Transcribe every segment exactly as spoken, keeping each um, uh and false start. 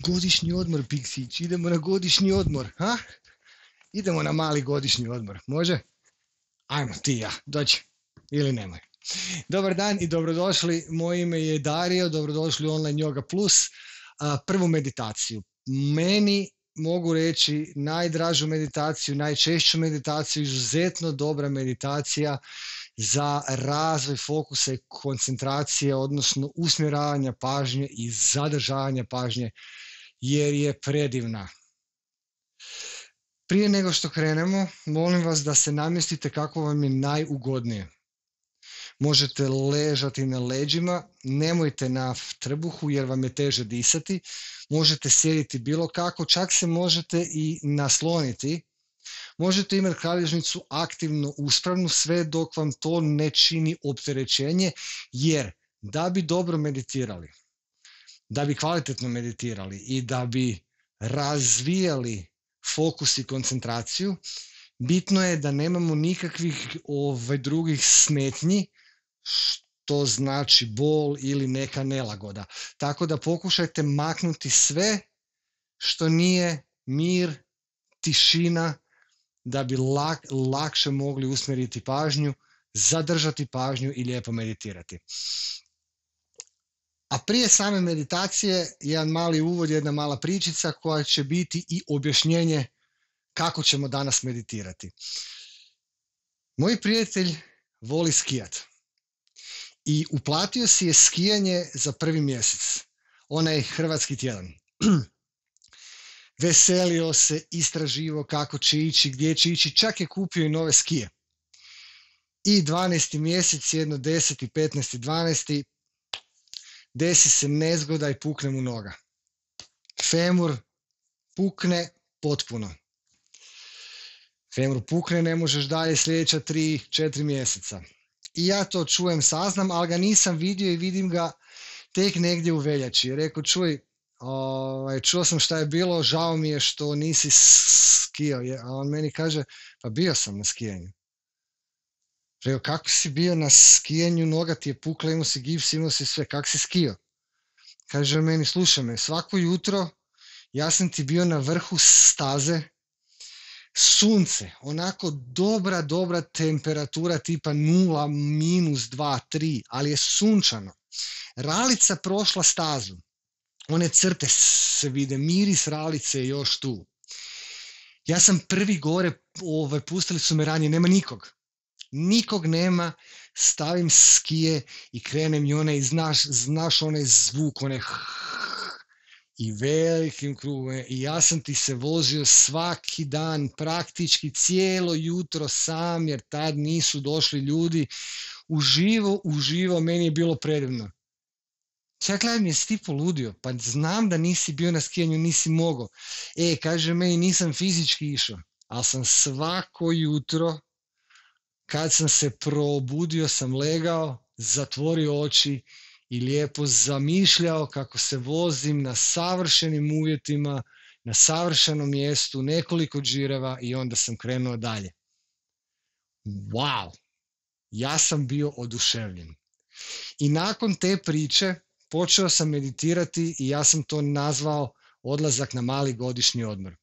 Godišnji odmor, Piksić, idemo na godišnji odmor, ha? Idemo na mali godišnji odmor, može? Ajmo, ti i ja, dođi, ili nemoj. Dobar dan i dobrodošli, moje ime je Dario, dobrodošli u Online Yoga Plus. Prvu meditaciju. Meni mogu reći najdražu meditaciju, najčešću meditaciju, izuzetno dobra meditacija za razvoj fokusa i koncentracije, odnosno usmjeravanja pažnje i zadržavanja pažnje, jer je predivna. Prije nego što krenemo, molim vas da se namjestite kako vam je najugodnije. Možete ležati na leđima, nemojte na trbuhu jer vam je teže disati. Možete sjediti bilo kako, čak se možete i nasloniti. Možete imati kralježnicu aktivno uspravnu sve dok vam to ne čini opterećenje, jer da bi dobro meditirali, da bi kvalitetno meditirali i da bi razvijali fokus i koncentraciju, bitno je da nemamo nikakvih ovaj, drugih smetnji, što znači bol ili neka nelagoda. Tako da pokušajte maknuti sve što nije mir, tišina, da bi lak, lakše mogli usmjeriti pažnju, zadržati pažnju i lijepo meditirati. A prije same meditacije, jedan mali uvod, jedna mala pričica koja će biti i objašnjenje kako ćemo danas meditirati. Moj prijatelj voli skijat i uplatio si je skijanje za prvi mjesec, onaj hrvatski tjedan. Veselio se, istraživo kako će ići, gdje će ići, čak je kupio i nove skije. I dvanaesti mjesec, jedno deseti, petnaesti, dvanaesti, desi se nezgoda i pukne mu noga. Femur pukne potpuno. Femur pukne, ne možeš dalje sljedeća tri, četiri mjeseca. I ja to čujem, saznam, ali ga nisam vidio i vidim ga tek negdje u veljači. Rekao, čuj, ovaj, čuo sam šta je bilo, žao mi je što nisi skijao. A on meni kaže, pa bio sam na skijanju. Rekao, kako si bio na skijanju, noga ti je pukla, imao si gips, imao si sve, kako si skijao? Kaže meni, slušaj me, svako jutro ja sam ti bio na vrhu staze, sunce, onako dobra, dobra temperatura tipa nula, minus dva, tri, ali je sunčano. Ralica prošla stazu, one crte se vide, miris ralice je još tu. Ja sam prvi gore, ovaj, pustili su me ranije, nema nikog. Nikog nema, stavim skije i krenem i onaj, znaš, znaš onaj zvuk, onaj i velikim krugom. I ja sam ti se vozio svaki dan, praktički cijelo jutro sam, jer tad nisu došli ljudi. Uživo, uživo, meni je bilo predivno. Čak gledam, jesi ti poludio? Pa znam da nisi bio na skijanju, nisi mogao. E, kaže meni, nisam fizički išao, ali sam svako jutro, kad sam se probudio, sam legao, zatvorio oči i lijepo zamišljao kako se vozim na savršenim uvjetima, na savršenom mjestu, nekoliko džireva i onda sam krenuo dalje. Wow! Ja sam bio oduševljen. I nakon te priče počeo sam meditirati i ja sam to nazvao odlazak na mali godišnji odmor.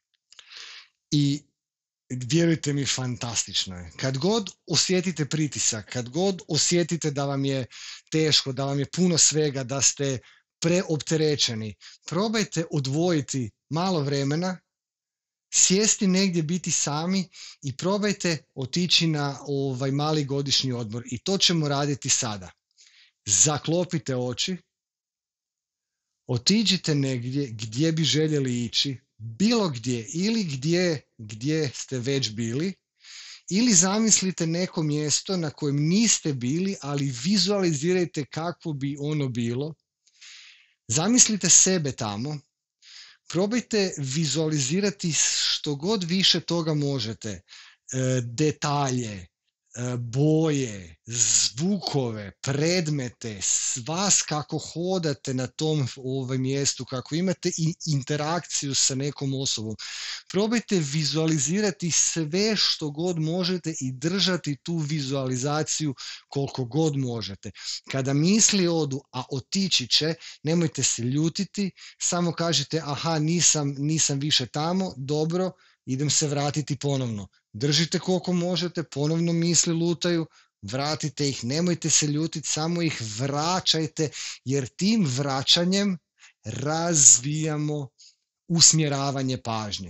I vjerujte mi, fantastično je. Kad god osjetite pritisak, kad god osjetite da vam je teško, da vam je puno svega, da ste preopterećeni, probajte odvojiti malo vremena, sjesti negdje, biti sami i probajte otići na ovaj mali godišnji odmor. I to ćemo raditi sada. Zaklopite oči, otiđite negdje gdje bi željeli ići, bilo gdje ili gdje, gdje ste već bili, ili zamislite neko mjesto na kojem niste bili, ali vizualizirajte kako bi ono bilo. Zamislite sebe tamo, probajte vizualizirati što god više toga možete, e, detalje, boje, zvukove, predmete, vas kako hodate na tom ovaj, mjestu, kako imate i interakciju sa nekom osobom. Probajte vizualizirati sve što god možete i držati tu vizualizaciju koliko god možete. Kada misli odu, a otići će, nemojte se ljutiti, samo kažite aha, nisam, nisam više tamo, dobro, idem se vratiti ponovno. Držite koliko možete, ponovno misli lutaju, vratite ih, nemojte se ljutiti, samo ih vraćajte, jer tim vraćanjem razvijamo usmjeravanje pažnje.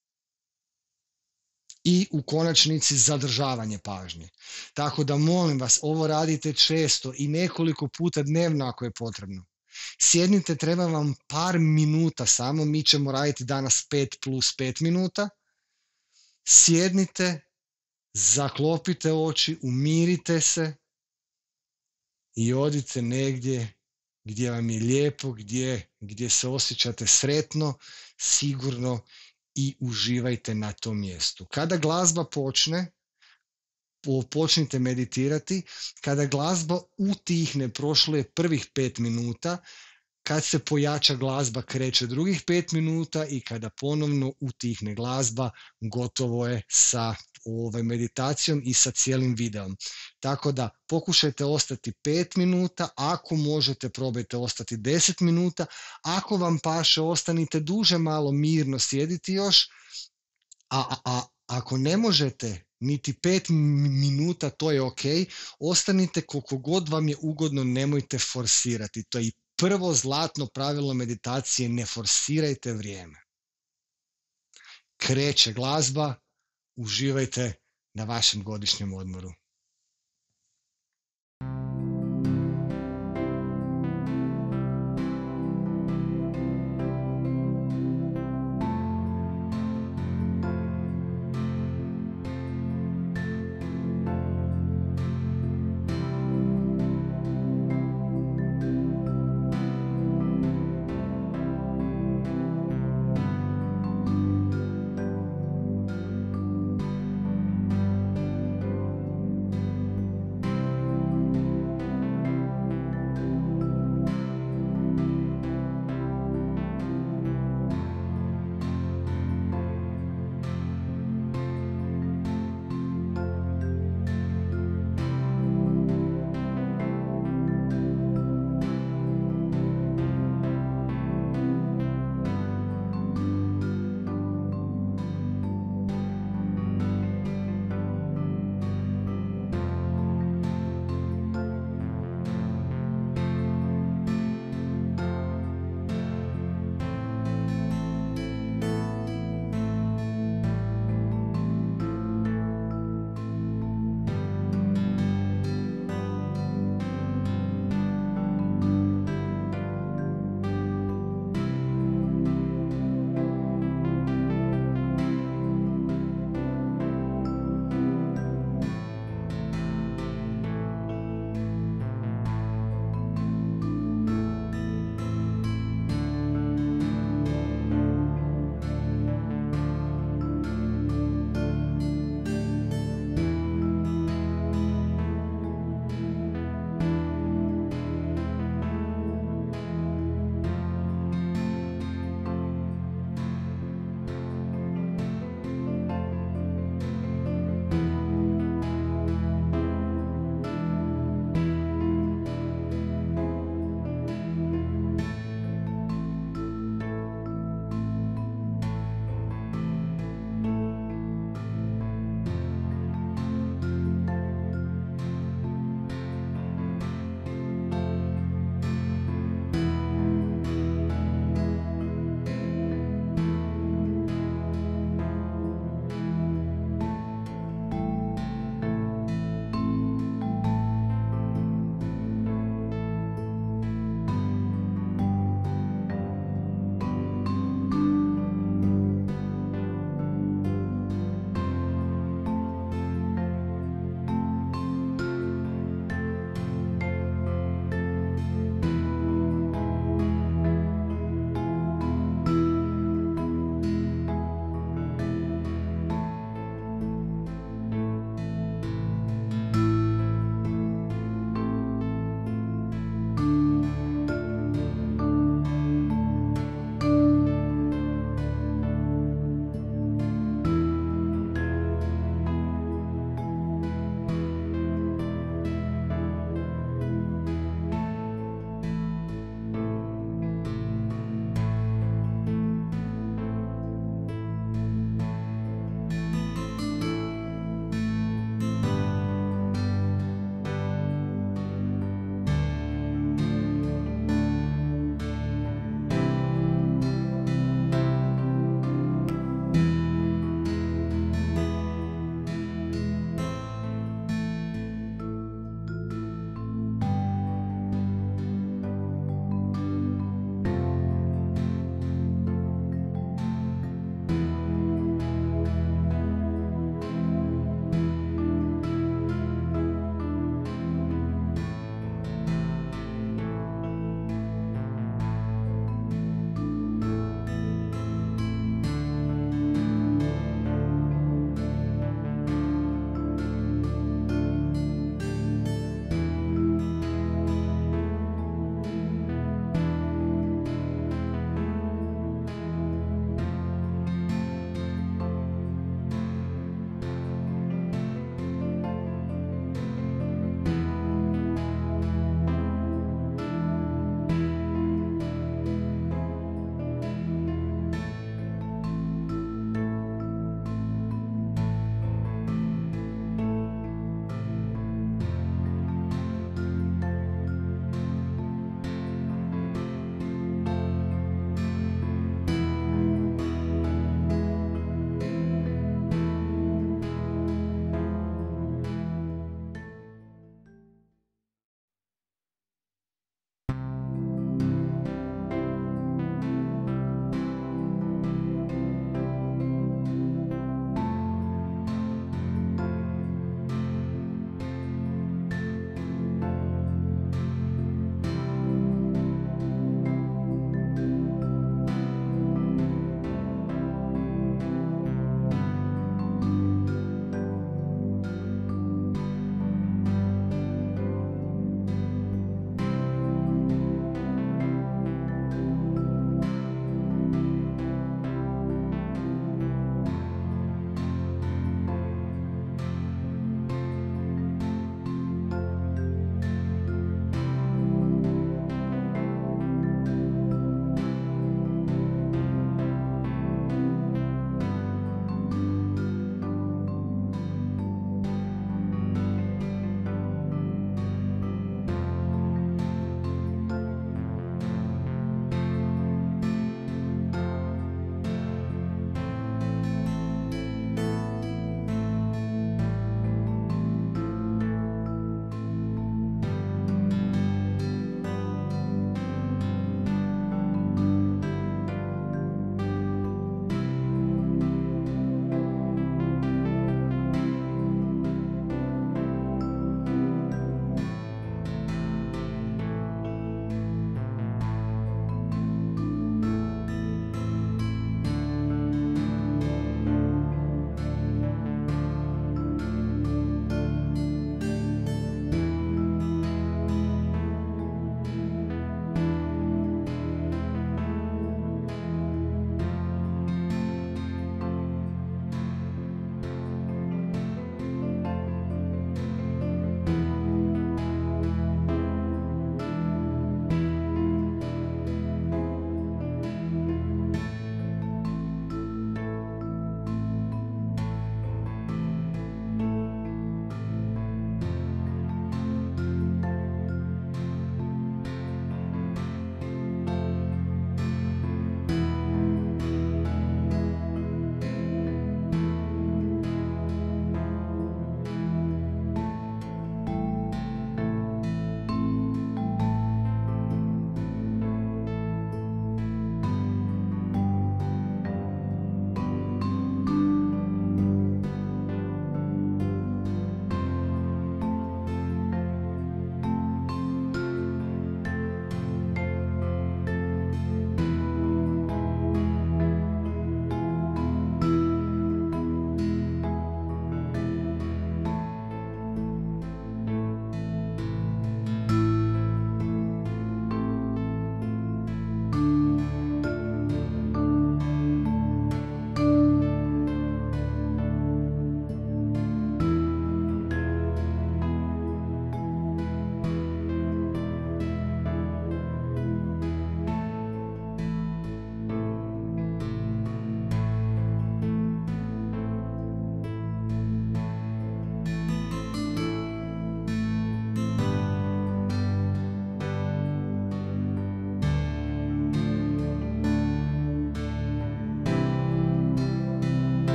I u konačnici zadržavanje pažnje. Tako da molim vas, ovo radite često i nekoliko puta dnevno ako je potrebno. Sjednite, treba vam par minuta samo, mi ćemo raditi danas pet plus pet minuta. Sjednite, zaklopite oči, umirite se i odite negdje gdje vam je lijepo, gdje, gdje se osjećate sretno, sigurno i uživajte na tom mjestu. Kada glazba počne, počnite meditirati. Kada glazba utihne, prošlo je prvih pet minuta, kad se pojača glazba kreće drugih pet minuta i kada ponovno utihne glazba, gotovo je sa ovaj, meditacijom i sa cijelim videom. Tako da pokušajte ostati pet minuta, ako možete probajte ostati deset minuta, ako vam paše ostanite duže malo mirno sjediti još, a, a, a ako ne možete niti pet minuta, to je ok, ostanite koliko god vam je ugodno, nemojte forsirati, to je prvo zlatno pravilo meditacije, ne forsirajte vrijeme. Kreće glazba, uživajte na vašem godišnjem odmoru.